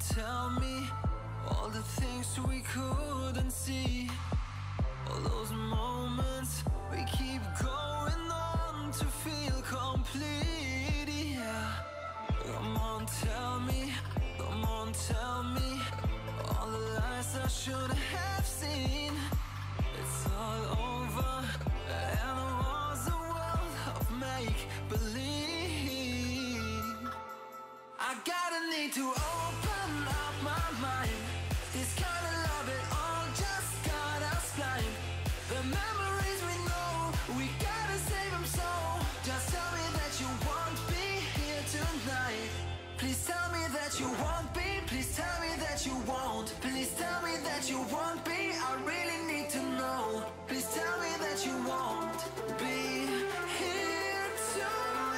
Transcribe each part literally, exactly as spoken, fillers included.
tell me all the things we couldn't see, all those moments we keep going on to feel complete, yeah. Come on, tell me, come on, tell me all the lies I should have seen. It's all over, and it was a world of make-believe. I gotta need to open up my mind. This kind of love, it all just got us blind. The memories we know, we gotta save them so. Just tell me that you won't be here tonight. Please tell me that you won't be. Please tell me that you won't. Please tell me that you won't be. I really need to know. Please tell me that you won't be here tonight.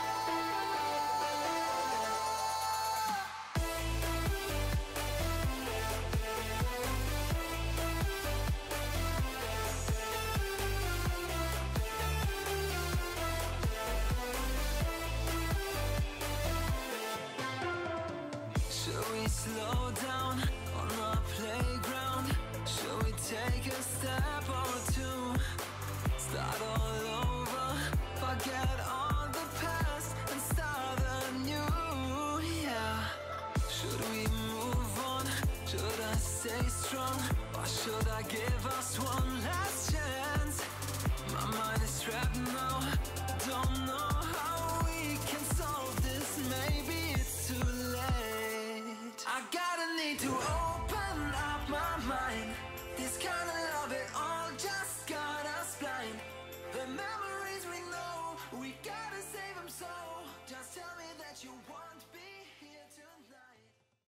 Slow down on our playground. Shall we take a step or two? Start all over, forget all the past and start anew, yeah. Should we move on? Should I stay strong? Or should I give us one last chance? My mind is trapped now, don't know how we can solve this. Maybe it's too late. I gotta need to open up my mind. This kind of love, it all just got us blind. The memories we know, we gotta save them so. Just tell me that you want